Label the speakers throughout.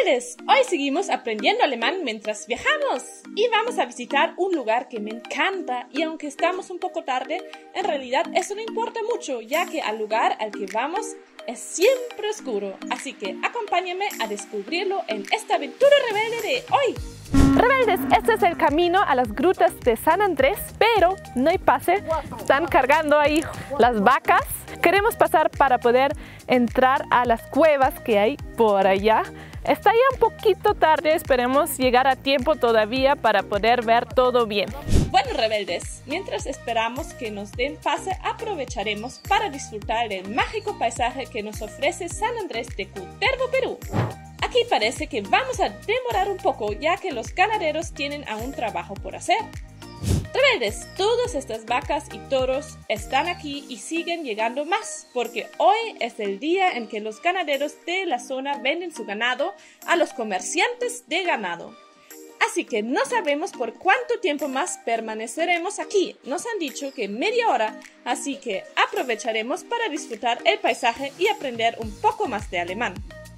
Speaker 1: Rebeldes, hoy seguimos aprendiendo alemán mientras viajamos y vamos a visitar un lugar que me encanta y aunque estamos un poco tarde, en realidad eso no importa mucho ya que al lugar al que vamos es siempre oscuro, así que acompáñame a descubrirlo en esta aventura rebelde de hoy.
Speaker 2: Rebeldes, este es el camino a las grutas de San Andrés, pero no hay pase, están cargando ahí las vacas. Queremos pasar para poder entrar a las cuevas que hay por allá. Está ya un poquito tarde, esperemos llegar a tiempo todavía para poder ver todo bien.
Speaker 1: Bueno, rebeldes, mientras esperamos que nos den pase, aprovecharemos para disfrutar del mágico paisaje que nos ofrece San Andrés de Cutervo, Perú. Aquí parece que vamos a demorar un poco ya que los ganaderos tienen aún trabajo por hacer. Rebeldes, todas estas vacas y toros están aquí y siguen llegando más, porque hoy es el día en que los ganaderos de la zona venden su ganado a los comerciantes de ganado. Así que no sabemos por cuánto tiempo más permaneceremos aquí. Nos han dicho que media hora, así que aprovecharemos para disfrutar el paisaje y aprender un poco más de alemán.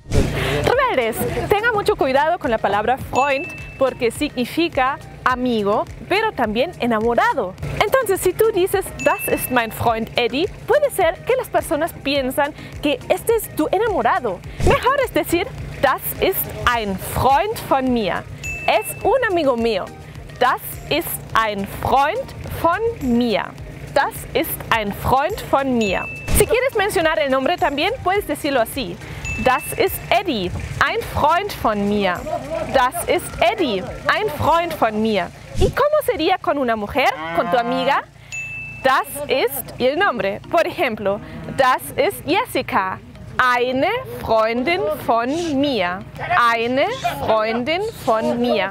Speaker 2: Rebeldes, tengan mucho cuidado con la palabra Freund porque significa amigo, pero también enamorado. Entonces, si tú dices, das ist mein Freund Eddie, puede ser que las personas piensan que este es tu enamorado. Mejor es decir, das ist ein Freund von mir. Es un amigo mío. Das ist ein Freund von mir. Das ist ein Freund von mir. Si quieres mencionar el nombre también, puedes decirlo así. Das ist Eddie, ein Freund von mir. Das ist Eddie, ein Freund von mir. ¿Y cómo sería con una mujer, con tu amiga? Das ist y el nombre. Por ejemplo, das ist Jessica, eine Freundin von mir. Eine Freundin von mir.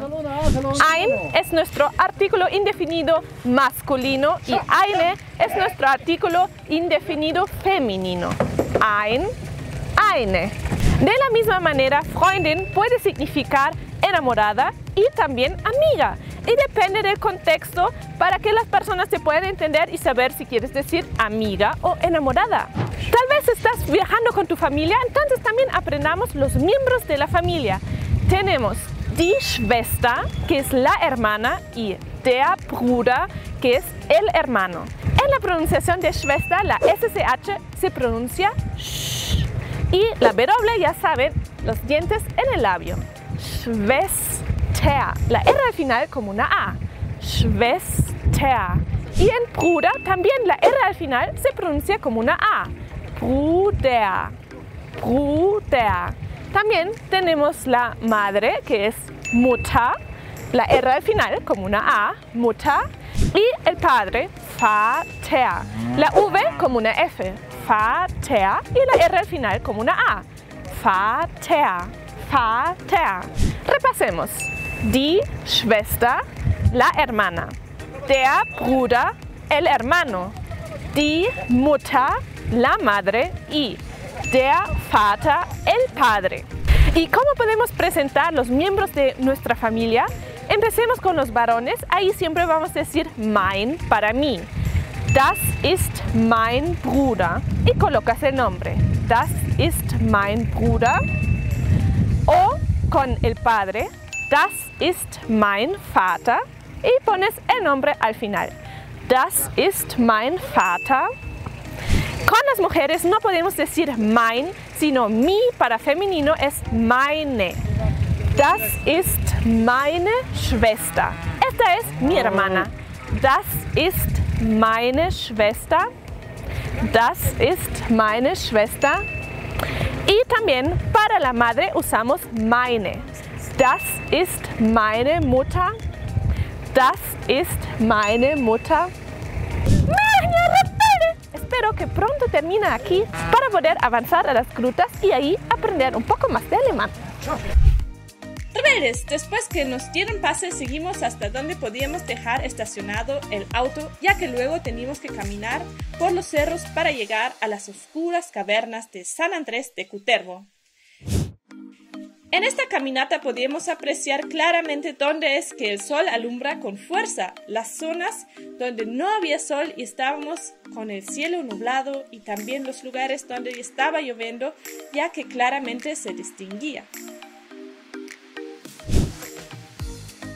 Speaker 2: Ein es nuestro artículo indefinido masculino y eine es nuestro artículo indefinido femenino. Ein, eine. De la misma manera, Freundin puede significar enamorada y también amiga. Y depende del contexto para que las personas se puedan entender y saber si quieres decir amiga o enamorada. Tal vez estás viajando con tu familia, entonces también aprendamos los miembros de la familia. Tenemos die Schwester, que es la hermana, y der Bruder, que es el hermano. En la pronunciación de Schwester, la SCH se pronuncia sh. Y la W, ya saben, los dientes en el labio. Schwester. La R al final como una A. Schwester. Y en Bruder también la R al final se pronuncia como una A. Bruder. Bruder. También tenemos la madre, que es Mutter. La R al final como una A. Mutter. Y el padre, Vater. La V como una F. Vater. Y la R al final como una A. Vater. Vater. Repasemos. Die Schwester, la hermana. Der Bruder, el hermano. Die Mutter, la madre. Y der Vater, el padre. ¿Y cómo podemos presentar los miembros de nuestra familia? Empecemos con los varones. Ahí siempre vamos a decir mein para mí. Das ist mein Bruder. Y colocas el nombre. Das ist mein Bruder. O con el padre. Das ist mein Vater. Y pones el nombre al final. Das ist mein Vater. Con las mujeres no podemos decir mein, sino mi para femenino es meine. Das ist meine Schwester. Esta es mi hermana. Das ist meine Schwester. Das ist meine Schwester. Y también para la madre usamos meine. Das ist meine Mutter. Das ist meine Mutter. Espero que pronto termine aquí para poder avanzar a las grutas y ahí aprender un poco más de alemán.
Speaker 1: Rebeldes, después que nos dieron pase, seguimos hasta donde podíamos dejar estacionado el auto, ya que luego teníamos que caminar por los cerros para llegar a las oscuras cavernas de San Andrés de Cutervo. En esta caminata podíamos apreciar claramente dónde es que el sol alumbra con fuerza, las zonas donde no había sol y estábamos con el cielo nublado y también los lugares donde estaba lloviendo, ya que claramente se distinguía.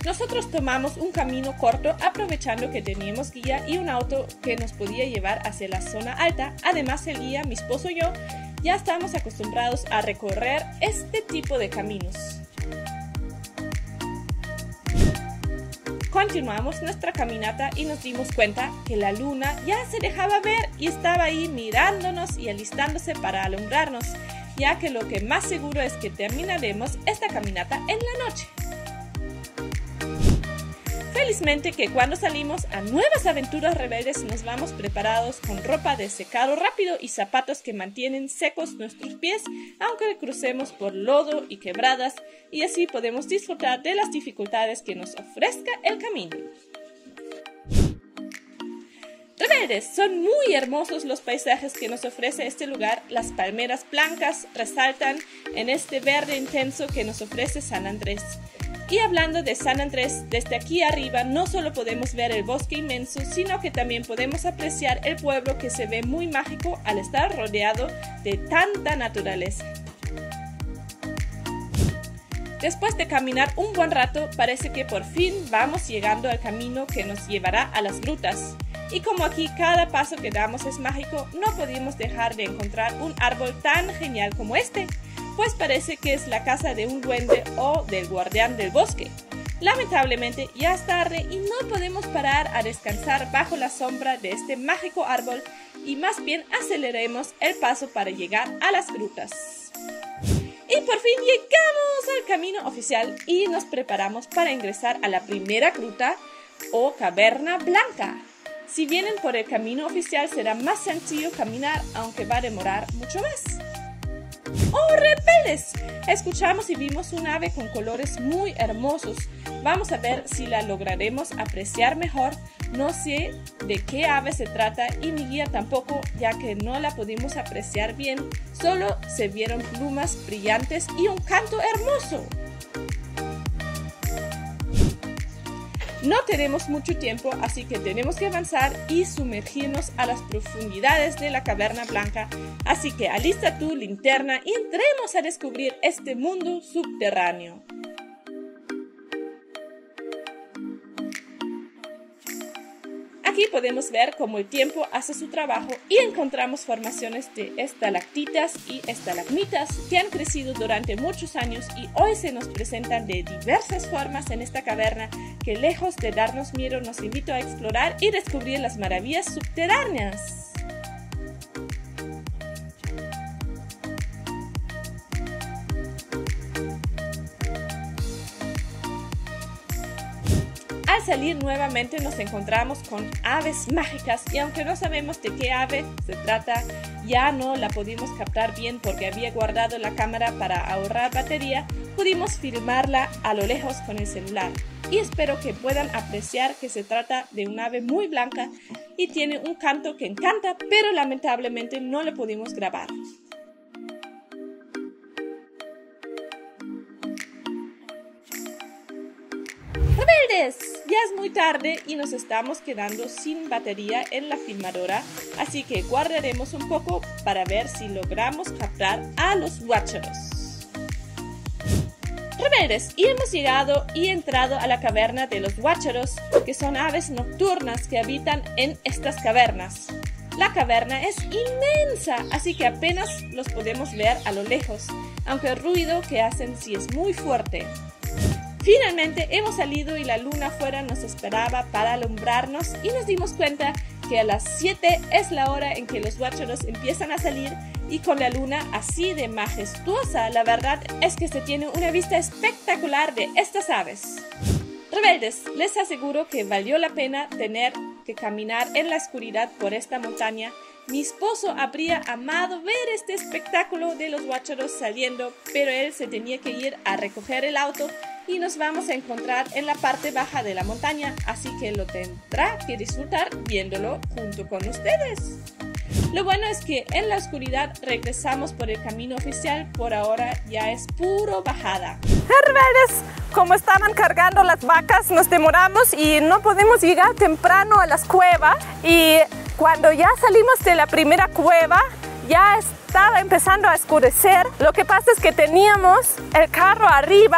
Speaker 1: Nosotros tomamos un camino corto aprovechando que teníamos guía y un auto que nos podía llevar hacia la zona alta. Además, el guía, mi esposo y yo, ya estamos acostumbrados a recorrer este tipo de caminos. Continuamos nuestra caminata y nos dimos cuenta que la luna ya se dejaba ver y estaba ahí mirándonos y alistándose para alumbrarnos, ya que lo que más seguro es que terminaremos esta caminata en la noche. Felizmente que cuando salimos a nuevas aventuras rebeldes nos vamos preparados con ropa de secado rápido y zapatos que mantienen secos nuestros pies aunque crucemos por lodo y quebradas, y así podemos disfrutar de las dificultades que nos ofrezca el camino. Rebeldes, son muy hermosos los paisajes que nos ofrece este lugar. Las palmeras blancas resaltan en este verde intenso que nos ofrece San Andrés. Y hablando de San Andrés, desde aquí arriba no solo podemos ver el bosque inmenso, sino que también podemos apreciar el pueblo, que se ve muy mágico al estar rodeado de tanta naturaleza. Después de caminar un buen rato, parece que por fin vamos llegando al camino que nos llevará a las grutas. Y como aquí cada paso que damos es mágico, no podíamos dejar de encontrar un árbol tan genial como este, pues parece que es la casa de un duende o del guardián del bosque. Lamentablemente ya es tarde y no podemos parar a descansar bajo la sombra de este mágico árbol, y más bien aceleremos el paso para llegar a las grutas. Y por fin llegamos al camino oficial y nos preparamos para ingresar a la primera gruta o caverna blanca. Si vienen por el camino oficial será más sencillo caminar, aunque va a demorar mucho más. ¡Oh, rebeldes! Escuchamos y vimos un ave con colores muy hermosos. Vamos a ver si la lograremos apreciar mejor. No sé de qué ave se trata y mi guía tampoco, ya que no la pudimos apreciar bien. Solo se vieron plumas brillantes y un canto hermoso. No tenemos mucho tiempo, así que tenemos que avanzar y sumergirnos a las profundidades de la caverna blanca. Así que alista tu linterna y entremos a descubrir este mundo subterráneo. Aquí podemos ver cómo el tiempo hace su trabajo y encontramos formaciones de estalactitas y estalagmitas que han crecido durante muchos años y hoy se nos presentan de diversas formas en esta caverna que, lejos de darnos miedo, nos invita a explorar y descubrir las maravillas subterráneas. Al salir nuevamente nos encontramos con aves mágicas y aunque no sabemos de qué ave se trata, ya no la pudimos captar bien porque había guardado la cámara para ahorrar batería, pudimos filmarla a lo lejos con el celular. Y espero que puedan apreciar que se trata de un ave muy blanca y tiene un canto que encanta, pero lamentablemente no lo pudimos grabar. ¡Rebeldes! Ya es muy tarde y nos estamos quedando sin batería en la filmadora, así que guardaremos un poco para ver si logramos captar a los guácharos. Rebeldes, y hemos llegado y entrado a la caverna de los guácharos, que son aves nocturnas que habitan en estas cavernas. La caverna es inmensa, así que apenas los podemos ver a lo lejos, aunque el ruido que hacen sí es muy fuerte. Finalmente hemos salido y la luna afuera nos esperaba para alumbrarnos y nos dimos cuenta que a las 7 es la hora en que los guácharos empiezan a salir, y con la luna así de majestuosa, la verdad es que se tiene una vista espectacular de estas aves. Rebeldes, les aseguro que valió la pena tener que caminar en la oscuridad por esta montaña. Mi esposo habría amado ver este espectáculo de los guácharos saliendo, pero él se tenía que ir a recoger el auto y nos vamos a encontrar en la parte baja de la montaña, así que lo tendrá que disfrutar viéndolo junto con ustedes. Lo bueno es que en la oscuridad regresamos por el camino oficial, por ahora ya es puro bajada.
Speaker 2: Rebeldes, como estaban cargando las vacas, nos demoramos y no podemos llegar temprano a las cuevas, y cuando ya salimos de la primera cueva ya estaba empezando a oscurecer. Lo que pasa es que teníamos el carro arriba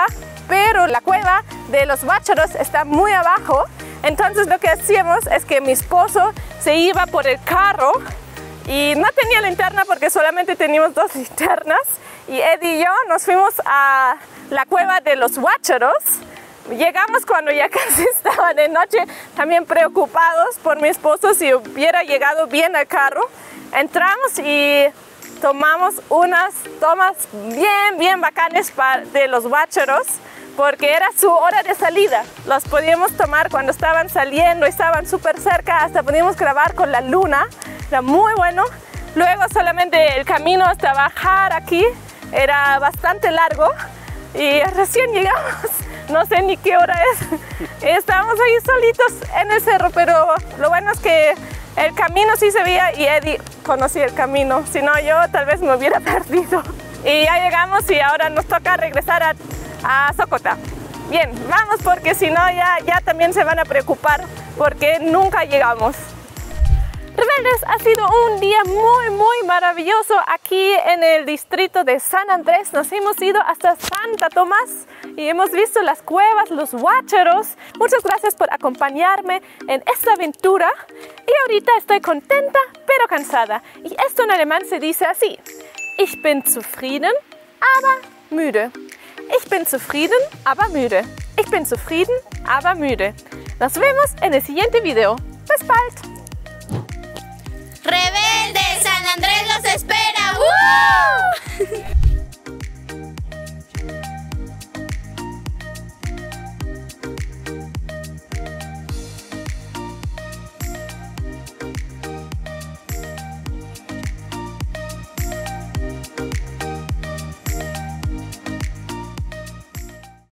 Speaker 2: pero la cueva de los Guácharos está muy abajo. Entonces lo que hacíamos es que mi esposo se iba por el carro y no tenía linterna porque solamente teníamos 2 linternas. Y Eddie y yo nos fuimos a la cueva de los Guácharos. Llegamos cuando ya casi estaba de noche, también preocupados por mi esposo si hubiera llegado bien al carro. Entramos y tomamos unas tomas bien bacanes de los Guácharos porque era su hora de salida. Los podíamos tomar cuando estaban saliendo y estaban súper cerca, hasta podíamos grabar con la luna, era muy bueno. Luego solamente el camino hasta bajar aquí era bastante largo y recién llegamos. No sé ni qué hora es. Estábamos ahí solitos en el cerro, pero lo bueno es que el camino sí se veía y Eddie conocía el camino. Si no, yo tal vez me hubiera perdido. Y ya llegamos y ahora nos toca regresar a Socota. Bien, vamos porque si no ya también se van a preocupar porque nunca llegamos. Rebeldes, ha sido un día muy maravilloso aquí en el distrito de San Andrés. Nos hemos ido hasta Santa Tomás y hemos visto las cuevas, los Guácharos. Muchas gracias por acompañarme en esta aventura. Y ahorita estoy contenta pero cansada. Y esto en alemán se dice así: Ich bin zufrieden, aber müde. Ich bin zufrieden, aber müde. Ich bin zufrieden, aber müde. Nos vemos en el siguiente video. Bis bald.
Speaker 3: ¡Rebeldes! ¡San Andrés los espera! ¡Woo!